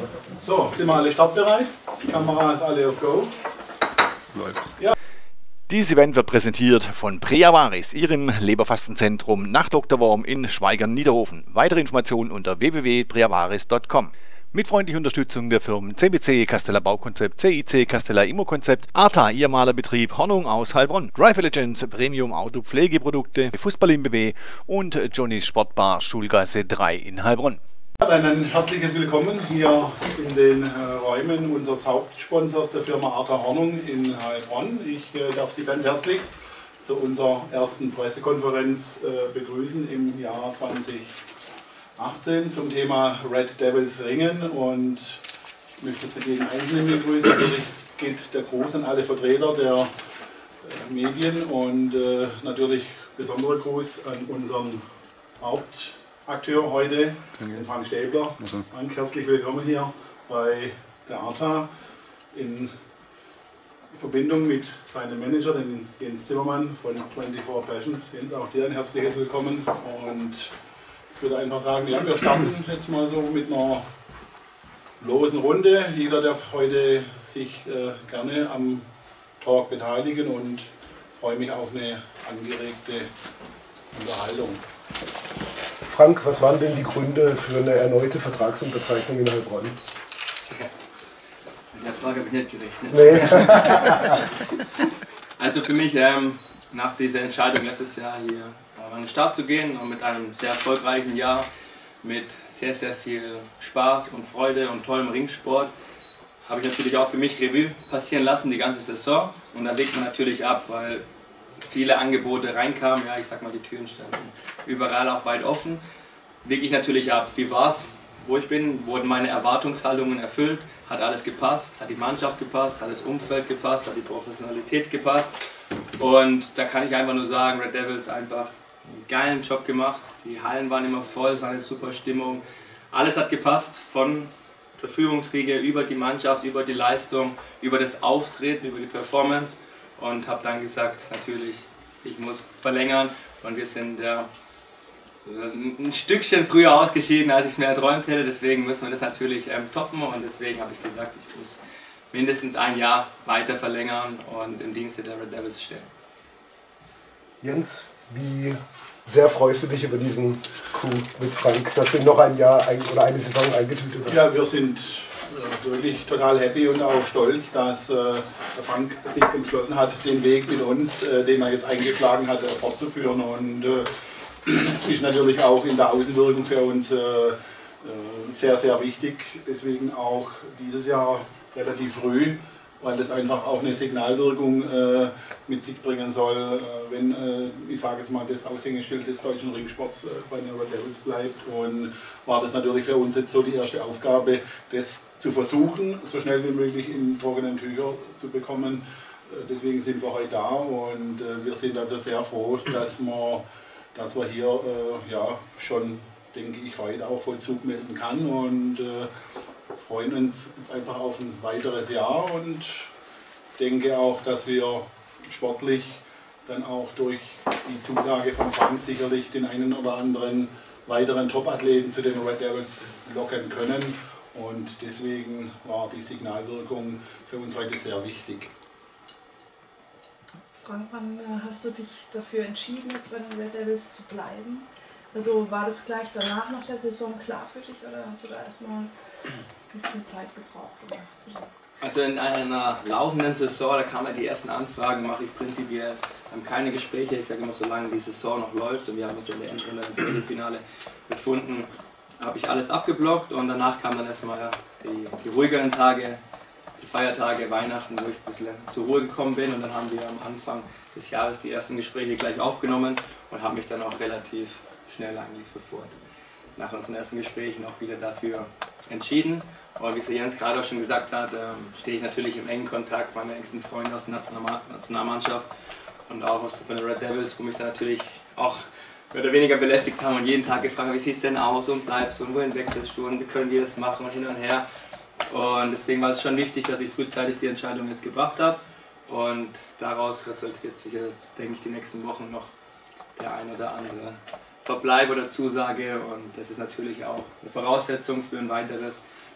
So, sind wir alle startbereit? Die Kamera ist alle auf Go. Läuft. Ja. Dieses Event wird präsentiert von Preavaris, Ihrem Leberfastenzentrum nach Dr. Worm in Schweigern-Niederhofen. Weitere Informationen unter www.preavaris.com. Mit freundlicher Unterstützung der Firmen CBC Casteller Baukonzept, CIC Casteller Immokonzept, ARTA Ihr Malerbetrieb, Hornung aus Heilbronn, Drive Legends Premium Auto Pflegeprodukte, Fußball im BW und Johnnys Sportbar Schulgasse 3 in Heilbronn. Dann ein herzliches Willkommen hier in den Räumen unseres Hauptsponsors der Firma ARTA Hornung in Heilbronn. Ich darf Sie ganz herzlich zu unserer ersten Pressekonferenz begrüßen im Jahr 2018 zum Thema Red Devils Ringen, und ich möchte zu jedem Einzelnen begrüßen. Natürlich geht der Gruß an alle Vertreter der Medien und natürlich besonderer Gruß an unseren Hauptakteur heute, den Frank Stäbler. Frank, herzlich willkommen hier bei der ARTA in Verbindung mit seinem Manager, den Jens Zimmermann von 24 Passions. Jens, auch dir ein herzliches Willkommen. Und ich würde einfach sagen, ja, wir starten jetzt mal so mit einer losen Runde. Jeder darf heute sich gerne am Talk beteiligen und freue mich auf eine angeregte Unterhaltung. Frank, was waren denn die Gründe für eine erneute Vertragsunterzeichnung in Heilbronn? Mit der Frage habe ich nicht gerechnet. Nee. Also für mich, nach dieser Entscheidung letztes Jahr hier an den Start zu gehen und mit einem sehr erfolgreichen Jahr, mit sehr, sehr viel Spaß und Freude und tollem Ringsport, habe ich natürlich auch für mich Revue passieren lassen, die ganze Saison. Und da wägt man natürlich ab, weil viele Angebote reinkamen, ja, ich sag mal, die Türen standen überall auch weit offen. Wege ich natürlich ab, wie war es, wo ich bin, wurden meine Erwartungshaltungen erfüllt, hat alles gepasst, hat die Mannschaft gepasst, hat das Umfeld gepasst, hat die Professionalität gepasst. Und da kann ich einfach nur sagen, Red Devils einfach einen geilen Job gemacht, die Hallen waren immer voll, es war eine super Stimmung, alles hat gepasst, von der Führungsriege über die Mannschaft, über die Leistung, über das Auftreten, über die Performance, und habe dann gesagt, natürlich, ich muss verlängern, und wir sind ein Stückchen früher ausgeschieden, als ich es mir erträumt hätte, deswegen müssen wir das natürlich toppen, und deswegen habe ich gesagt, ich muss mindestens ein Jahr weiter verlängern und im Dienste der Red Devils stehen. Jens, wie sehr freust du dich über diesen Coup mit Frank, dass du noch ein Jahr oder eine Saison eingetütet hast? Ja, wir sind wirklich total happy und auch stolz, dass der Frank sich entschlossen hat, den Weg mit uns, den er jetzt eingeschlagen hat, fortzuführen, und ist natürlich auch in der Außenwirkung für uns sehr, sehr wichtig. Deswegen auch dieses Jahr relativ früh, weil das einfach auch eine Signalwirkung mit sich bringen soll, wenn, ich sage jetzt mal, das Aushängeschild des deutschen Ringsports bei den Red Devils bleibt. Und war das natürlich für uns jetzt so die erste Aufgabe, das zu versuchen, so schnell wie möglich in trockenen Tücher zu bekommen. Deswegen sind wir heute da, und wir sind also sehr froh, dass wir hier ja, schon, denke ich, heute auch Vollzug melden kann, und freuen uns jetzt einfach auf ein weiteres Jahr, und denke auch, dass wir sportlich dann auch durch die Zusage von Frank sicherlich den einen oder anderen weiteren Top-Athleten zu den Red Devils locken können, und deswegen war die Signalwirkung für uns heute sehr wichtig. Frank, wann hast du dich dafür entschieden, jetzt bei den Red Devils zu bleiben? Also war das gleich danach nach der Saison klar für dich, oder hast du da erstmal ein bisschen Zeit gebraucht? Also in einer laufenden Saison, da kamen die ersten Anfragen, mache ich prinzipiell keine Gespräche. Ich sage immer, solange die Saison noch läuft, und wir haben uns in der Endrunde im Viertelfinale befunden, habe ich alles abgeblockt, und danach kamen dann erstmal die ruhigeren Tage, die Feiertage, Weihnachten, wo ich ein bisschen zur Ruhe gekommen bin, und dann haben wir am Anfang des Jahres die ersten Gespräche gleich aufgenommen und haben mich dann auch relativ schnell, eigentlich sofort nach unseren ersten Gesprächen auch wieder dafür entschieden. Und wie es Jens gerade auch schon gesagt hat, stehe ich natürlich im engen Kontakt mit meinen engsten Freunden aus der Nationalmannschaft und auch von den Red Devils, wo mich dann natürlich auch mehr oder weniger belästigt haben und jeden Tag gefragt haben, wie sieht es denn aus und bleibst und wohin wechselst du und wie können wir das machen und hin und her. Und deswegen war es schon wichtig, dass ich frühzeitig die Entscheidung jetzt gebracht habe, und daraus resultiert sich jetzt, denke ich, die nächsten Wochen noch der ein oder andere Verbleib oder Zusage, und das ist natürlich auch eine Voraussetzung für ein weiteres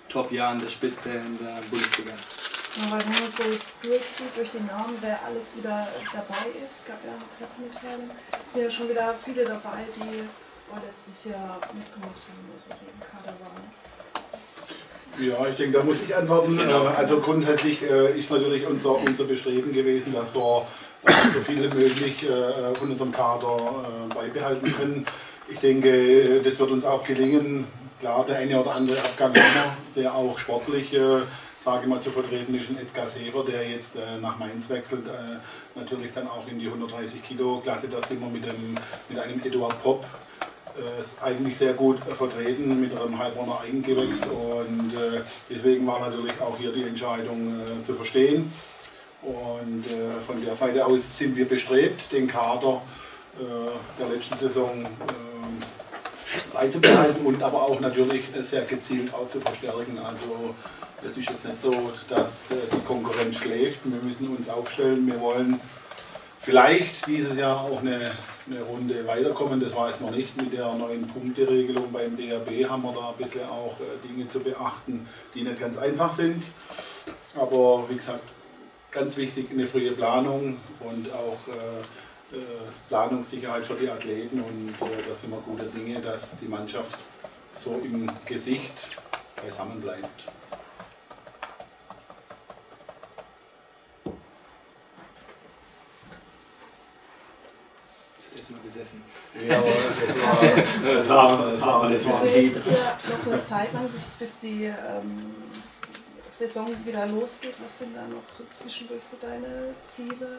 Top-Jahren der Spitze in der Bundesliga. Ja, weil wenn man so durchsieht durch den Namen, wer alles wieder dabei ist, gab ja noch Pressemitteilungen, sind ja schon wieder viele dabei, die letztes Jahr mitgemacht haben, also die im Kader waren. Ja, ich denke, da muss ich antworten. Genau. Also grundsätzlich ist natürlich unser Bestreben gewesen, dass wir so viel wie möglich von unserem Kader beibehalten können. Ich denke, das wird uns auch gelingen. Klar, der eine oder andere Abgang haben wir, der auch sportlich, sage ich mal, zu vertreten ist, ein Edgar Sefer, der jetzt nach Mainz wechselt, natürlich dann auch in die 130 Kilo Klasse. Da sind wir mit einem Eduard Popp eigentlich sehr gut vertreten mit einem Heilbronner Eigengewächs, und deswegen war natürlich auch hier die Entscheidung zu verstehen. Und von der Seite aus sind wir bestrebt, den Kader der letzten Saison beizubehalten und aber auch natürlich sehr gezielt auch zu verstärken. Also es ist jetzt nicht so, dass die Konkurrenz schläft. Wir müssen uns aufstellen. Wir wollen vielleicht dieses Jahr auch eine Runde weiterkommen. Das weiß man nicht. Mit der neuen Punkteregelung beim DRB haben wir da ein bisschen auch Dinge zu beachten, die nicht ganz einfach sind. Aber wie gesagt, ganz wichtig eine frühe Planung und auch Planungssicherheit für die Athleten, und da sind wir guter Dinge, dass die Mannschaft so im Gesicht beisammen bleibt. Jetzt mal gesessen. Ja, aber das war Also jetzt ist ja noch eine Zeit lang, bis die Saison wieder losgeht. Was sind da noch zwischendurch so deine Ziele?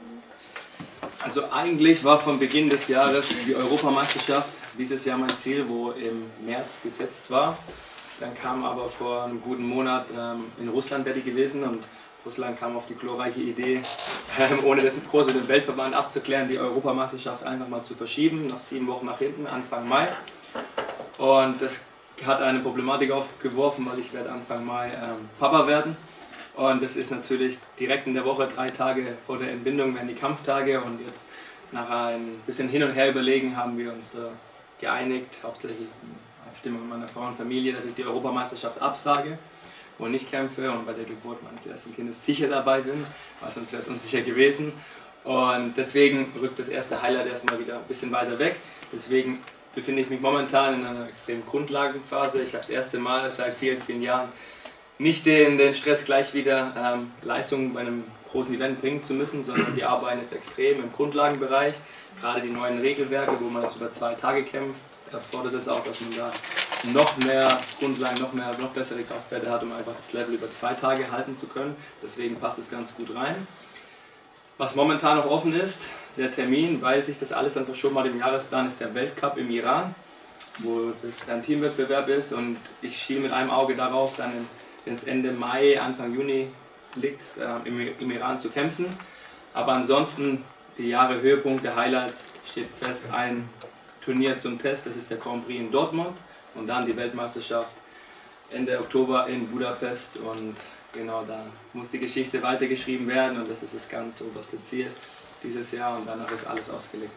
Also eigentlich war von Beginn des Jahres die Europameisterschaft dieses Jahr mein Ziel, wo im März gesetzt war. Dann kam aber vor einem guten Monat in Russland wäre die gewesen, und Russland kam auf die glorreiche Idee, ohne das groß mit dem Weltverband abzuklären, die Europameisterschaft einfach mal zu verschieben, nach 7 Wochen nach hinten, Anfang Mai. Und das hat eine Problematik aufgeworfen, weil ich werde Anfang Mai Papa werden. Und das ist natürlich direkt in der Woche, 3 Tage vor der Entbindung werden die Kampftage, und jetzt nach ein bisschen hin und her überlegen haben wir uns geeinigt, hauptsächlich in Abstimmung mit meiner Frau und Familie, dass ich die Europameisterschaft absage und nicht kämpfe und bei der Geburt meines ersten Kindes sicher dabei bin, weil sonst wäre es unsicher gewesen. Und deswegen rückt das erste Highlight erstmal wieder ein bisschen weiter weg. Deswegen befinde ich mich momentan in einer extremen Grundlagenphase. Ich habe das erste Mal seit vielen, vielen Jahren nicht den Stress gleich wieder Leistungen bei einem großen Event bringen zu müssen, sondern wir arbeiten jetzt extrem im Grundlagenbereich. Gerade die neuen Regelwerke, wo man jetzt über 2 Tage kämpft, erfordert es auch, dass man da noch mehr Grundlagen, noch bessere Kraftwerte hat, um einfach das Level über 2 Tage halten zu können. Deswegen passt es ganz gut rein. Was momentan noch offen ist, der Termin, weil sich das alles dann verschoben hat im Jahresplan, ist der Weltcup im Iran, wo das ein Teamwettbewerb ist, und ich schiele mit einem Auge darauf, dann wenn es Ende Mai, Anfang Juni liegt, im Iran zu kämpfen. Aber ansonsten, die Jahre Höhepunkt der Highlights steht fest, ein Turnier zum Test, das ist der Grand Prix in Dortmund, und dann die Weltmeisterschaft Ende Oktober in Budapest, und genau, da muss die Geschichte weitergeschrieben werden, und das ist das ganz oberste Ziel dieses Jahr, und danach ist alles ausgelegt.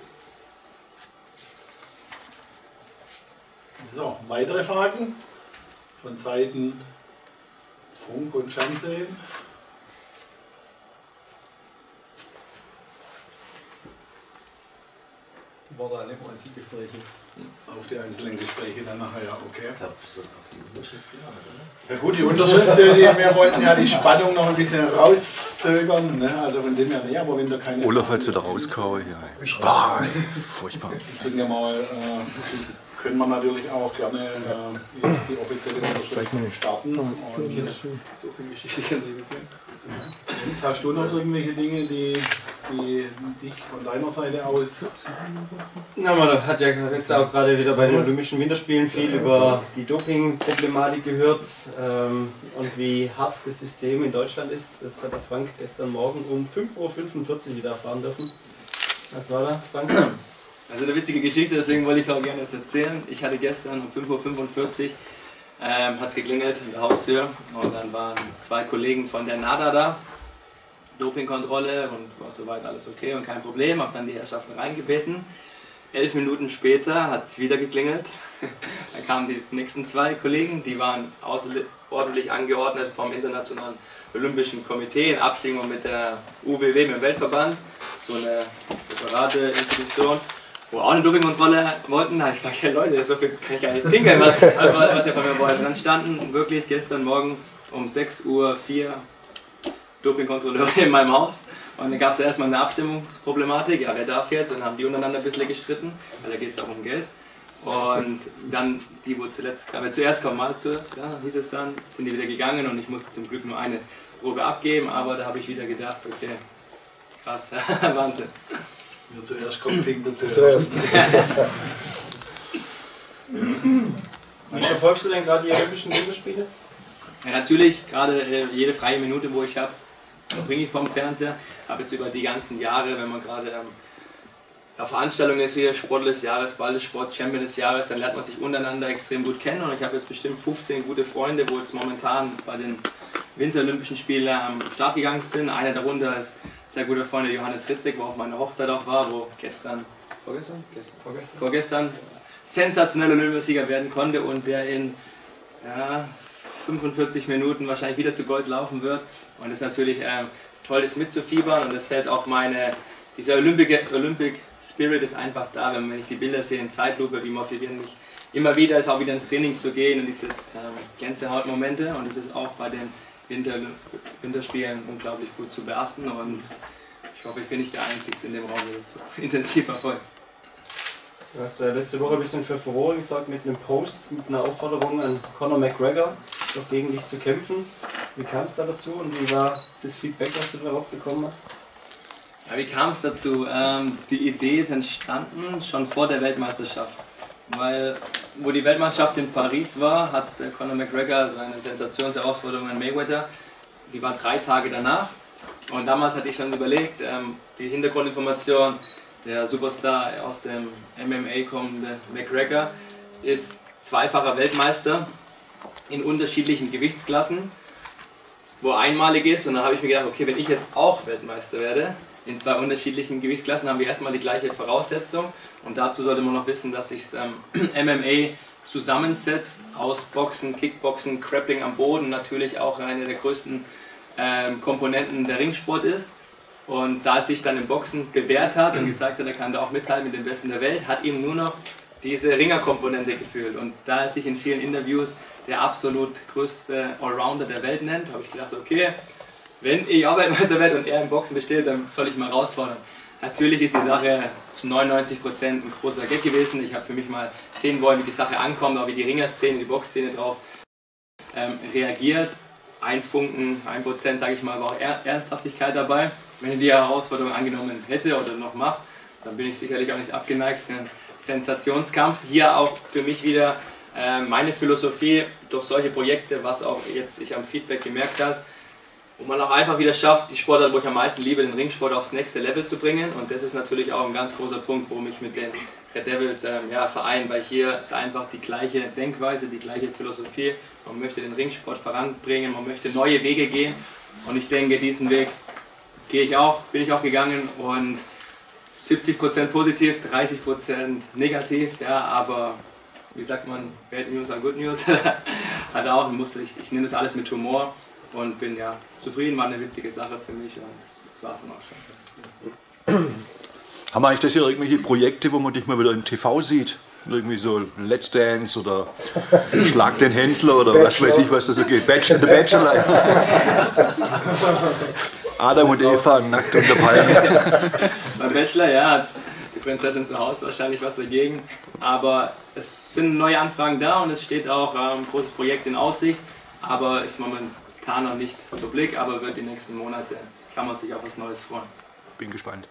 So, weitere Fragen von Seiten Funk und Fernsehen? War da alle Einzelgespräche? Auf die einzelnen Gespräche dann nachher, ja, okay. Ich glaube, es wird auf die Unterschrift gelandet, oder? Ja gut, die Unterschrift, wir wollten ja die Spannung noch ein bisschen rauszögern, ne? Also von dem her nicht, aber wenn da keine... Olaf hat es wieder rausgehauen, ja. Furchtbar. Ich denke mal, können wir natürlich auch gerne jetzt die offizielle Unterschrift starten. Und jetzt hast du noch irgendwelche Dinge, die dich von deiner Seite aus... Na, man hat ja jetzt auch gerade wieder bei den Olympischen Winterspielen viel über die Doping-Problematik gehört und wie hart das System in Deutschland ist. Das hat der Frank gestern Morgen um 5:45 Uhr wieder erfahren dürfen. Was war da, Frank? Also eine witzige Geschichte, deswegen wollte ich es auch gerne jetzt erzählen. Ich hatte gestern um 5:45 Uhr hat es geklingelt in der Haustür, und dann waren 2 Kollegen von der NADA da, Dopingkontrolle, und war soweit alles okay und kein Problem. Habe dann die Herrschaften reingebeten. 11 Minuten später hat es wieder geklingelt. Dann kamen die nächsten 2 Kollegen, die waren außerordentlich angeordnet vom Internationalen Olympischen Komitee in Abstimmung mit der UWW, mit dem Weltverband, so eine separate Institution, wo auch eine Dopingkontrolle wollten. Da habe ich gesagt, ja Leute, so viel kann ich gar nicht pinkeln, was ihr von mir wollt. Und dann standen wirklich gestern Morgen um 6:04 Uhr Dopingkontrolleure in meinem Haus. Und dann gab es erstmal eine Abstimmungsproblematik, ja wer darf jetzt, und haben die untereinander ein bisschen gestritten, weil da geht es auch um Geld. Und dann die, wo zuerst kommen, mal zuerst, ja, hieß es dann, sind die wieder gegangen und ich musste zum Glück nur eine Probe abgeben, aber da habe ich wieder gedacht, okay, krass, Wahnsinn. Wer zuerst kommt, pinkelt zuerst. Wie verfolgst du denn gerade die Olympischen Winterspiele? Ja, natürlich, gerade jede freie Minute, wo ich habe, bringe ich vom Fernseher. Habe jetzt über die ganzen Jahre, wenn man gerade auf Veranstaltungen ist wie Sportler des Jahres, Ballesport, Champion des Jahres, dann lernt man sich untereinander extrem gut kennen. Und ich habe jetzt bestimmt 15 gute Freunde, wo jetzt momentan bei den Winterolympischen Spielen am Start gegangen sind. Einer darunter ist sehr guter Freund Johannes Ritzek, wo auf meiner Hochzeit auch war, wo vorgestern sensationeller Olympiasieger werden konnte und der in 45 Minuten wahrscheinlich wieder zu Gold laufen wird. Und das ist natürlich toll, das mitzufiebern, und das hält auch dieser Olympic Spirit ist einfach da, wenn ich die Bilder sehe in Zeitlupe, die motivieren mich immer wieder, ist auch wieder ins Training zu gehen und diese Gänsehautmomente, und das ist auch bei den Winterspielen unglaublich gut zu beachten, und ich hoffe, ich bin nicht der Einzige in dem Raum, der das so intensiv verfolgt. Du hast letzte Woche ein bisschen für Furore gesorgt mit einem Post, mit einer Aufforderung an Conor McGregor, doch gegen dich zu kämpfen. Wie kam es da dazu und wie war das Feedback, was du darauf bekommen hast? Ja, wie kam es dazu? Die Idee ist entstanden schon vor der Weltmeisterschaft. Weil, wo die Weltmeisterschaft in Paris war, hat Conor McGregor so eine Sensationsherausforderung an Mayweather. Die war 3 Tage danach. Und damals hatte ich schon überlegt, die Hintergrundinformation, der Superstar aus dem MMA kommende McGregor ist 2-facher Weltmeister in unterschiedlichen Gewichtsklassen, wo er einmalig ist. Und dann habe ich mir gedacht, okay, wenn ich jetzt auch Weltmeister werde, in 2 unterschiedlichen Gewichtsklassen, haben wir erstmal die gleiche Voraussetzung. Und dazu sollte man noch wissen, dass sich MMA zusammensetzt aus Boxen, Kickboxen, Grappling am Boden, natürlich auch eine der größten Komponenten der Ringsport ist. Und da es sich dann im Boxen bewährt hat und gezeigt hat, er kann da auch mithalten mit den Besten der Welt, hat ihm nur noch diese Ringerkomponente gefehlt. Und da er sich in vielen Interviews der absolut größte Allrounder der Welt nennt, habe ich gedacht, okay, wenn ich auch Weltmeister werde und er im Boxen besteht, dann soll ich mal herausfordern. Natürlich ist die Sache zu 99% ein großer Gag gewesen. Ich habe für mich mal sehen wollen, wie die Sache ankommt, auch wie die Ringerszene, die Boxszene drauf reagiert. 1 Funken, 1%, sage ich mal, war auch Ernsthaftigkeit dabei. Wenn ich die Herausforderung angenommen hätte oder noch mache, dann bin ich sicherlich auch nicht abgeneigt für einen Sensationskampf. Hier auch für mich wieder meine Philosophie durch solche Projekte, was auch jetzt ich am Feedback gemerkt habe, wo man auch einfach wieder schafft, die Sportart, wo ich am meisten liebe, den Ringsport aufs nächste Level zu bringen. Und das ist natürlich auch ein ganz großer Punkt, warum ich mit den Red Devils vereine, weil hier ist einfach die gleiche Denkweise, die gleiche Philosophie. Man möchte den Ringsport voranbringen, man möchte neue Wege gehen, und ich denke, diesen Weg bin ich auch gegangen, und 70% positiv, 30% negativ, ja, aber wie sagt man, Bad News are Good News, hat auch, ich nehme das alles mit Humor und bin ja zufrieden, war eine witzige Sache für mich, und das war es dann auch schon. Haben wir eigentlich das hier irgendwelche Projekte, wo man dich mal wieder im TV sieht? Irgendwie so Let's Dance oder Schlag den Hänsler oder was weiß ich, was da so geht. The Bachelor. Adam und Eva nackt unter Palme. Beim Bachelor, ja, hat die Prinzessin zu Hause wahrscheinlich was dagegen. Aber es sind neue Anfragen da, und es steht auch ein großes Projekt in Aussicht. Aber ist momentan noch nicht zu Blick, aber wird die nächsten Monate, kann man sich auf was Neues freuen. Bin gespannt.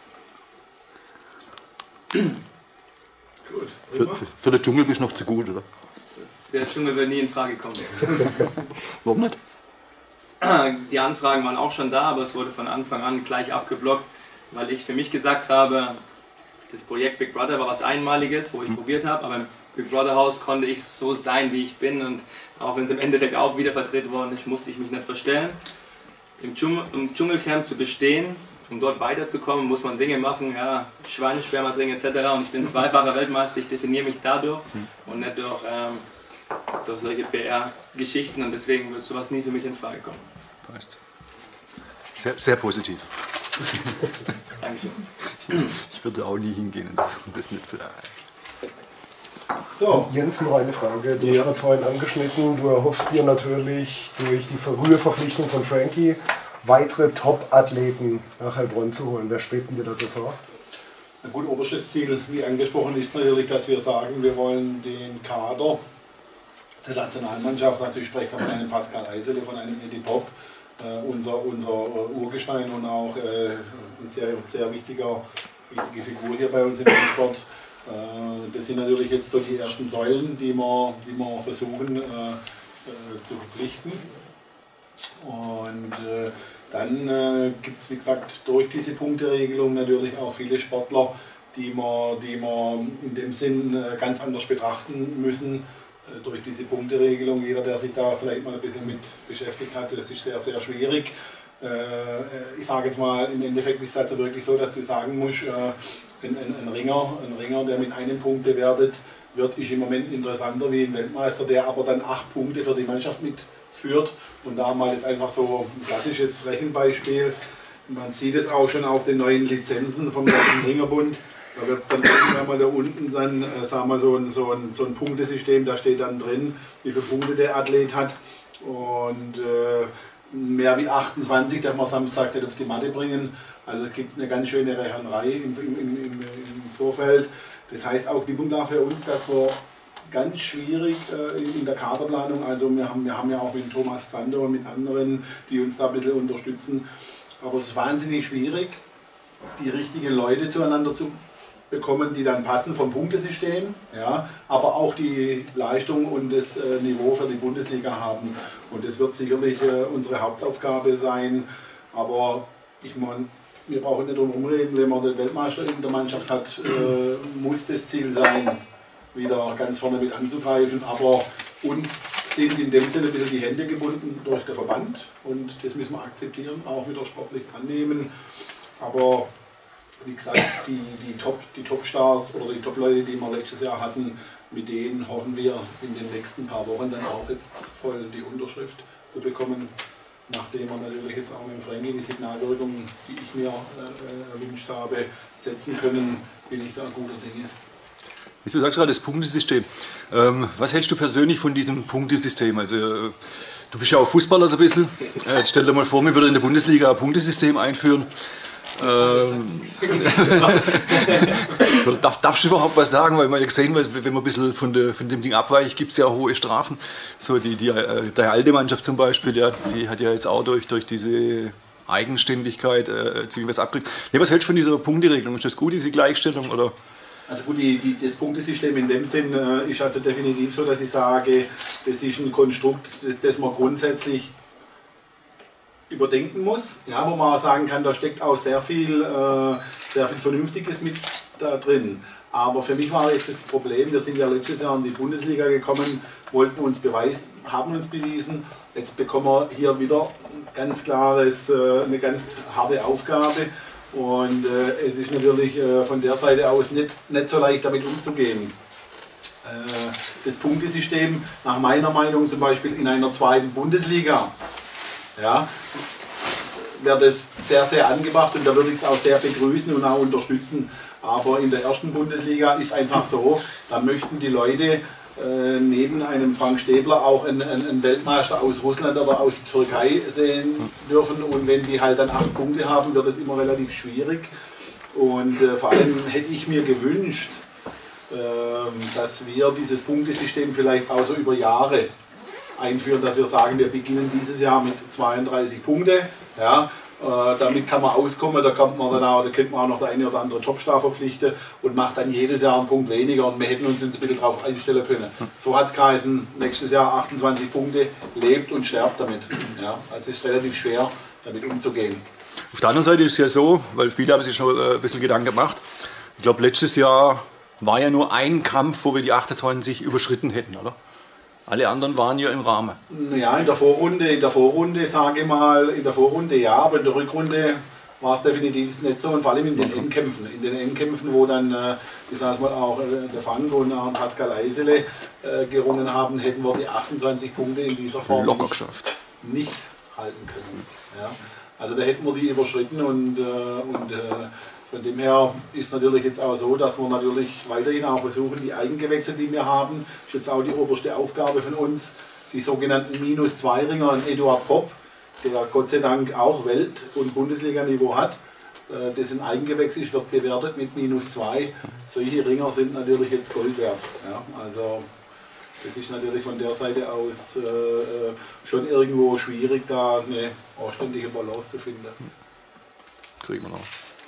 Gut. Für den Dschungel bist du noch zu gut, oder? Der Dschungel wird nie in Frage kommen. Warum nicht? Die Anfragen waren auch schon da, aber es wurde von Anfang an gleich abgeblockt, weil ich für mich gesagt habe, das Projekt Big Brother war was Einmaliges, wo ich probiert habe, aber im Big Brother Haus konnte ich so sein, wie ich bin, und auch wenn es im Endeffekt auch wieder vertreten worden ist, musste ich mich nicht verstellen. Im Dschungelcamp zu bestehen, um dort weiterzukommen, muss man Dinge machen, ja, Schweinesperma trinken etc. Und ich bin zweifacher Weltmeister, ich definiere mich dadurch und nicht durch solche PR-Geschichten und deswegen wird sowas nie für mich in Frage kommen. Passt. Sehr, sehr positiv. Dankeschön. Ich würde auch nie hingehen und das nicht. So. Jens, noch eine Frage. Du hast vorhin angeschnitten, du erhoffst dir natürlich durch die frühe Verpflichtung von Frankie weitere Top-Athleten nach Heilbronn zu holen. Wer schwebt denn dir das so vor? Ein gut oberstes Ziel, wie angesprochen, ist natürlich, dass wir sagen, wir wollen den Kader der Nationalmannschaft, natürlich spricht er von einem Pascal Eisele, von einem Eddie Popp, unser Urgestein und auch eine sehr wichtige Figur hier bei uns im Sport. Das sind natürlich jetzt so die ersten Säulen, die wir versuchen zu verpflichten. Und dann gibt es, wie gesagt, durch diese Punkteregelung natürlich auch viele Sportler, die wir in dem Sinn ganz anders betrachten müssen. Durch diese Punkteregelung, jeder, der sich da vielleicht mal ein bisschen mit beschäftigt hat, das ist sehr, sehr schwierig. Ich sage jetzt mal, im Endeffekt ist es also wirklich so, dass du sagen musst, ein Ringer, der mit einem Punkt bewertet wird, ist im Moment interessanter wie ein Weltmeister, der aber dann 8 Punkte für die Mannschaft mitführt. Und da mal jetzt einfach so ein klassisches Rechenbeispiel. Man sieht es auch schon auf den neuen Lizenzen vom Deutschen Ringerbund. Da wird es dann irgendwann mal da unten dann, sagen wir, so ein Punktesystem, da steht dann drin, wie viele Punkte der Athlet hat. Und mehr wie 28 darf man samstags nicht auf die Matte bringen. Also es gibt eine ganz schöne Rechnerei im Vorfeld. Das heißt auch klipp und klar für uns, dass wir ganz schwierig in der Kaderplanung, also wir haben ja auch mit Thomas Zander und mit anderen, die uns da ein bisschen unterstützen, aber es ist wahnsinnig schwierig, die richtigen Leute zueinander zu bekommen, die dann passen vom Punktesystem, ja, aber auch die Leistung und das Niveau für die Bundesliga haben. Und das wird sicherlich unsere Hauptaufgabe sein, aber ich meine, wir brauchen nicht drum herum reden, wenn man den Weltmeister in der Mannschaft hat, muss das Ziel sein, wieder ganz vorne mit anzugreifen. Aber uns sind in dem Sinne ein bisschen die Hände gebunden durch den Verband und das müssen wir akzeptieren, auch wieder sportlich annehmen. Aber wie gesagt, die Top-Stars oder die Top-Leute, die wir letztes Jahr hatten, mit denen hoffen wir in den nächsten paar Wochen dann auch jetzt voll die Unterschrift zu bekommen. Nachdem wir natürlich jetzt auch mit Frankie die Signalwirkung, die ich mir erwünscht habe, setzen können, bin ich da guter Dinge. Du sagst gerade das Punktesystem. Was hältst du persönlich von diesem Punktesystem? Also, du bist ja auch Fußballer so ein bisschen. Stell dir mal vor, wir würden in der Bundesliga ein Punktesystem einführen. Darfst du überhaupt was sagen? Weil man ja gesehen hat, wenn man ein bisschen von dem Ding abweicht, gibt es ja hohe Strafen. So der alte Mannschaft zum Beispiel, die hat ja jetzt auch durch diese Eigenständigkeit ziemlich was abgekriegt. Nee, was hältst du von dieser Punkteregelung? Ist das gut, diese Gleichstellung? Oder? Also gut, das Punktesystem in dem Sinn ist also definitiv so, dass ich sage, das ist ein Konstrukt, das man grundsätzlich überdenken muss, ja, wo man sagen kann, da steckt auch sehr viel Vernünftiges mit da drin. Aber für mich war jetzt das Problem, wir sind ja letztes Jahr in die Bundesliga gekommen, wollten uns beweisen, haben uns bewiesen, jetzt bekommen wir hier wieder eine ganz harte Aufgabe und es ist natürlich von der Seite aus nicht so leicht damit umzugehen. Das Punktesystem nach meiner Meinung zum Beispiel in einer zweiten Bundesliga, ja, wäre das sehr, sehr angebracht und da würde ich es auch sehr begrüßen und auch unterstützen. Aber in der ersten Bundesliga ist einfach so, da möchten die Leute neben einem Frank Stäbler auch einen Weltmeister aus Russland oder aus der Türkei sehen dürfen. Und wenn die halt dann 8 Punkte haben, wird es immer relativ schwierig. Und vor allem hätte ich mir gewünscht, dass wir dieses Punktesystem vielleicht auch so über Jahre einführen, dass wir sagen, wir beginnen dieses Jahr mit 32 Punkte. Ja, damit kann man auskommen, da könnte man auch noch der eine oder andere Topstar verpflichten und macht dann jedes Jahr einen Punkt weniger und wir hätten uns jetzt ein bisschen darauf einstellen können. So hat es geheißen, nächstes Jahr 28 Punkte, lebt und sterbt damit. Ja, also es ist relativ schwer, damit umzugehen. Auf der anderen Seite ist es ja so, weil viele haben sich schon ein bisschen Gedanken gemacht, ich glaube letztes Jahr war ja nur ein Kampf, wo wir die 28 überschritten hätten, oder? Alle anderen waren ja im Rahmen. Ja, in der Vorrunde sage ich mal, ja, aber in der Rückrunde war es definitiv nicht so, und vor allem in den Endkämpfen. In den Endkämpfen, wo dann, ich sag mal, auch der Frank und auch Pascal Eisele gerungen haben, hätten wir die 28 Punkte in dieser Form locker geschafft. Nicht halten können. Ja. Also da hätten wir die überschritten, und von dem her ist natürlich jetzt auch so, dass wir natürlich weiterhin auch versuchen, die Eigengewächse, die wir haben, ist jetzt auch die oberste Aufgabe von uns, die sogenannten -2-Ringer, ein Eduard Popp, der Gott sei Dank auch Welt- und Bundesliga-Niveau hat, dessen Eigengewächs ist, wird bewertet mit -2. Solche Ringer sind natürlich jetzt Gold wert. Ja, also das ist natürlich von der Seite aus schon irgendwo schwierig, da eine anständige Balance zu finden. Kriegen wir noch.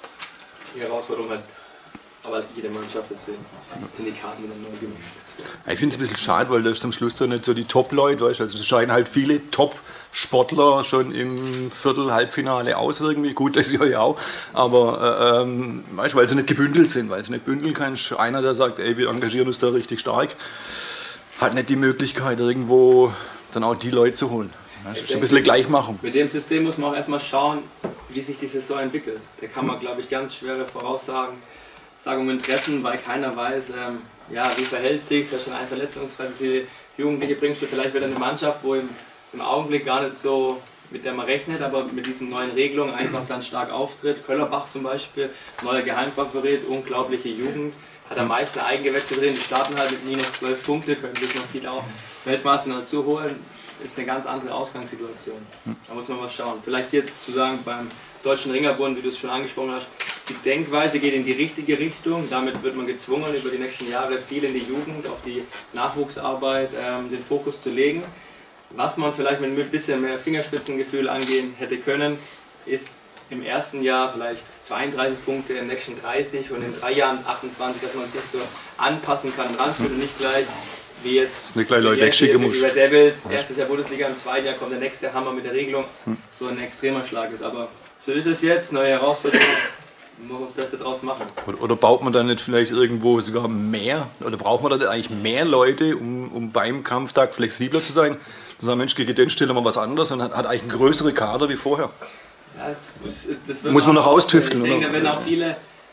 Die Herausforderung hat aber jede Mannschaft, deswegen sind die Karten wieder neu gemischt. Ich finde es ein bisschen schade, weil da ist am Schluss dann nicht so die Top-Leute, weißt du, also es scheiden halt viele Top-Sportler schon im Viertel-Halbfinale aus irgendwie, gut, das ist ja auch, aber weißt du, weil sie nicht gebündelt sind, weil sie nicht bündeln kannst. Einer, der sagt, ey, wir engagieren uns da richtig stark, hat nicht die Möglichkeit, irgendwo dann auch die Leute zu holen. Das ist ein bisschen Gleichmachung. Mit dem System muss man auch erstmal schauen, wie sich die Saison entwickelt. Da kann man, glaube ich, ganz schwere Voraussagungen treffen, weil keiner weiß, ja, wie verhält sich, ist ja schon ein Verletzungsfall, wie viele Jugendliche bringst du vielleicht wieder eine Mannschaft, wo im Augenblick gar nicht so, mit der man rechnet, aber mit diesen neuen Regelungen einfach dann stark auftritt. Köllerbach zum Beispiel, neuer Geheimfavorit, unglaubliche Jugend, hat am meisten Eigengewächse drin, die starten halt mit -12 Punkte, können sich noch viel auch Weltmeister dazu holen. Ist eine ganz andere Ausgangssituation. Da muss man mal schauen. Vielleicht hier zu sagen, beim Deutschen Ringerbund, wie du es schon angesprochen hast, die Denkweise geht in die richtige Richtung. Damit wird man gezwungen, über die nächsten Jahre viel in die Jugend, auf die Nachwuchsarbeit den Fokus zu legen. Was man vielleicht mit ein bisschen mehr Fingerspitzengefühl angehen hätte können, ist im ersten Jahr vielleicht 32 Punkte, im nächsten 30 und in 3 Jahren 28, dass man sich so anpassen kann, ranführt und nicht gleich wie jetzt nicht gleich Leute wegschicken muss. Über Devils, erstes Jahr Bundesliga, im zweiten Jahr kommt der nächste Hammer mit der Regelung, so ein extremer Schlag ist. Aber so ist es jetzt, neue Herausforderung, muss man das Beste draus machen. Oder baut man dann nicht vielleicht irgendwo sogar mehr, oder braucht man dann eigentlich mehr Leute, um beim Kampftag flexibler zu sein? Zu sagen, Mensch, gegen den stellen wir was anderes und hat eigentlich einen größeren Kader wie vorher. Ja, das muss man noch austüfteln, oder? Ich denke, da werden auch viele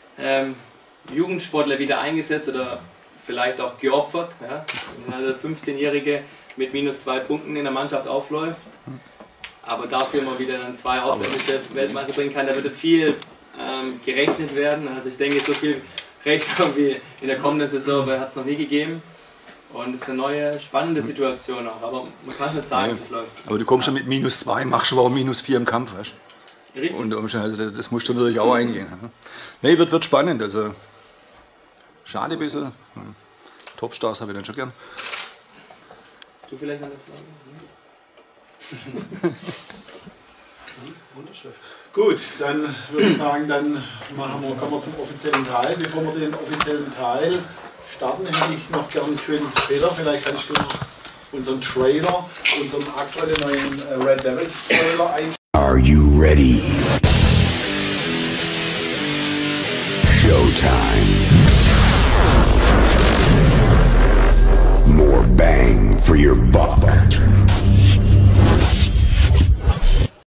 Jugendsportler wieder eingesetzt oder vielleicht auch geopfert. Ja? Wenn der 15-Jährige mit -2 Punkten in der Mannschaft aufläuft, aber dafür mal wieder dann 2 ausländische Weltmeister bringen kann, da würde viel gerechnet werden. Also ich denke, so viel Rechnung wie in der kommenden Saison hat es noch nie gegeben. Und es ist eine neue, spannende Situation auch. Aber man kann nicht sagen, wie es läuft. Aber du kommst schon mit -2, machst schon auch -4 im Kampf, weißt du? Richtig. Und also das musst du natürlich auch eingehen. Nee, wird spannend. Also schade ein bisschen. Topstars habe ich dann schon gern. Du vielleicht eine Frage? Unterschrift. Gut, dann würde ich sagen, dann kommen wir zum offiziellen Teil. Bevor wir den offiziellen Teil starten, hätte ich noch gerne einen schönen Trailer. Vielleicht kann ich dir unseren Trailer, unseren aktuellen neuen Red Devils Trailer einstellen. Are you ready? Showtime.